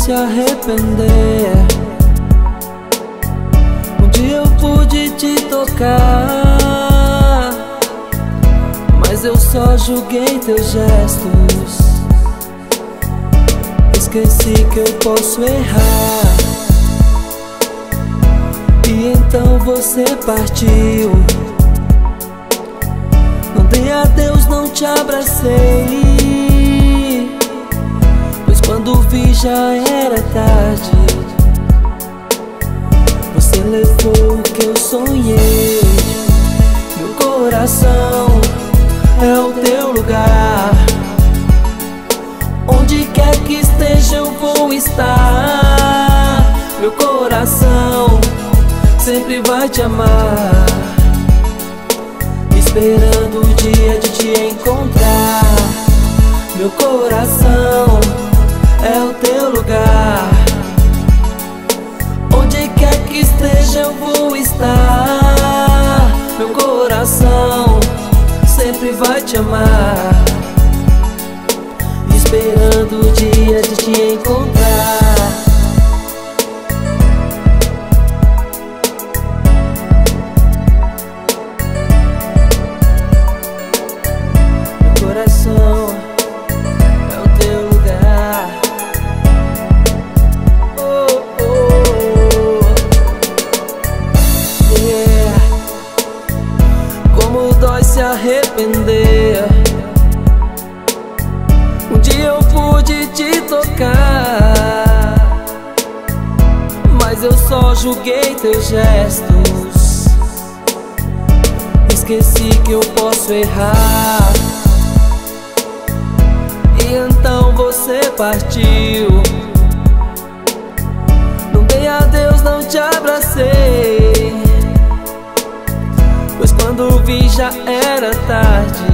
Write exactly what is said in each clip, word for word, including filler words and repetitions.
se arrepender. Um dia eu pude te tocar, mas eu só julguei teus gestos. Esqueci que eu posso errar, e então você partiu. Não dei adeus, não te abracei, pois quando vi já era tarde. Você levou o que eu sonhei. Meu coração é o teu lugar. Onde quer que esteja eu vou estar. Meu coração sempre vai te amar, esperando o dia de te encontrar. Meu coração é o teu lugar. Onde quer que esteja eu vou estar. Meu coração sempre vai te amar, esperando o dia de te encontrar. Meu coração é o teu lugar. Oh, oh, yeah. Como dói se arrepender. Um dia eu pude te tocar, mas eu só julguei teus gestos. Esqueci que eu posso errar, e então você partiu. Não dei adeus, não te abracei, pois quando vi já era tarde.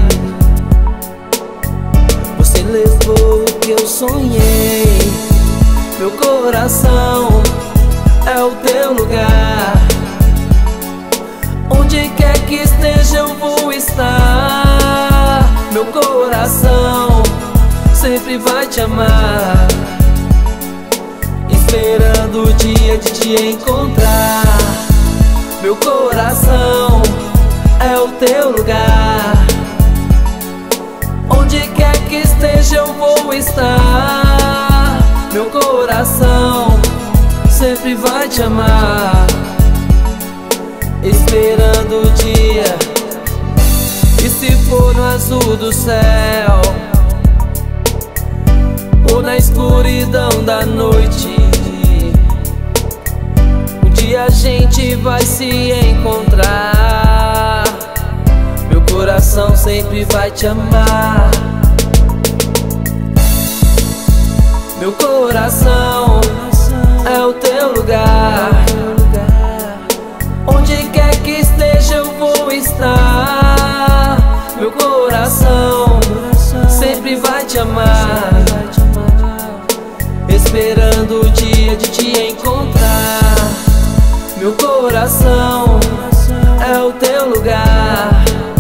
Você levou o que eu sonhei. Meu coração é o teu lugar. Onde quer que esteja eu vou estar. Meu coração sempre vai te amar, esperando o dia de te encontrar. Meu coração é o teu lugar. Onde quer que esteja eu vou estar. Meu coração sempre vai te amar, esperando o dia. E se for no azul do céu, ou na escuridão da noite, um dia a gente vai se encontrar. Meu coração sempre vai te amar. Meu coração é o teu lugar. Onde quer que esteja eu vou estar. Meu coração sempre vai te amar, esperando o dia de te encontrar. Meu coração é o teu lugar.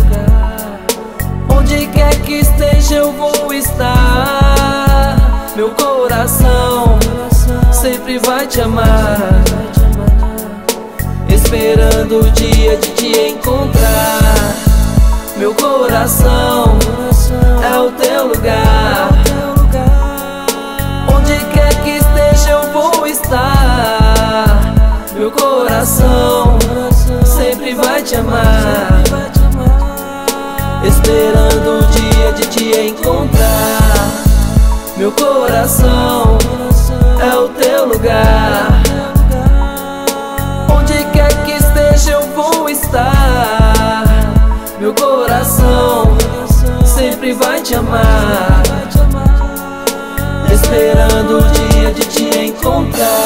Onde quer que esteja eu vou estar. Meu coração sempre vai te amar, esperando o dia de te encontrar. Meu coração é o teu lugar. Onde quer que esteja eu vou estar. Meu coração sempre vai te amar, esperando o dia de te encontrar. Meu coração é o teu lugar. Onde quer que esteja eu vou estar. Meu coração sempre vai te amar, esperando o dia de te encontrar.